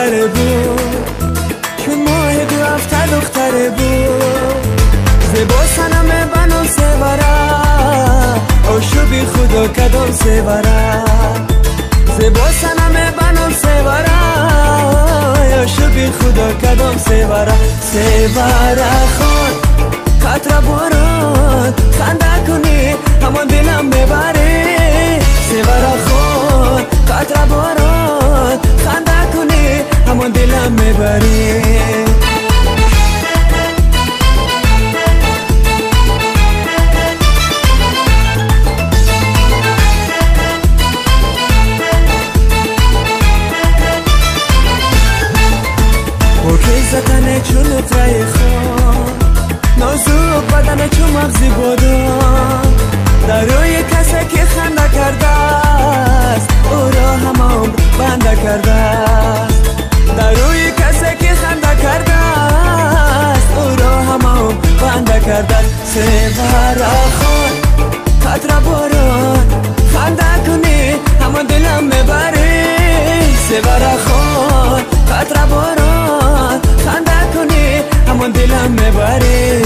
دختره بود، چون ماه دو هفته دختره بود. زیبا سنم بنام سواره، آشو بی خدا کدام سواره. زیبا سنم بنام سواره، آشو بی خدا کدام سواره. سواره خود قطره باران خنده کنی همان دلم ببری. سواره خود قطره باران خنده کنی همان دلم ببری. زتنه چون نطره خون، نازوک بدنه چون مغزی بودم. در روی کسی که خنده کرده است، او را همه بنده کرده است. در روی کسی که خنده کرده است، او را همه بنده کرده است. سواره خون قطره باران خنده کنی همان دلم میبری. سواره خون قطره باران خنده کنی همان دلم میبری.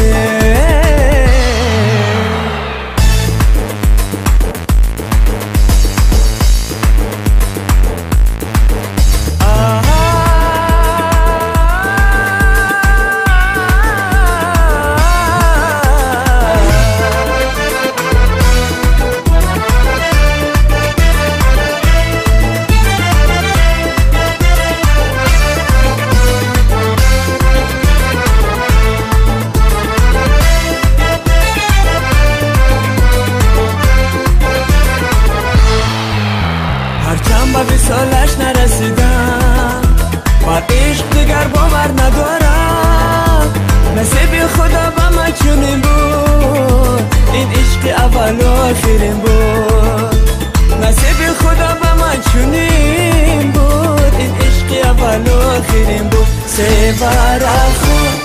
با وصالش نرسیدم، بر عشق دیگر باور ندارم. نصیب خدا با من چنین بود، این عشق اول و آخرین بود. نصیب خدا با من چنین بود، این عشق اول و آخرین بود. سواره خود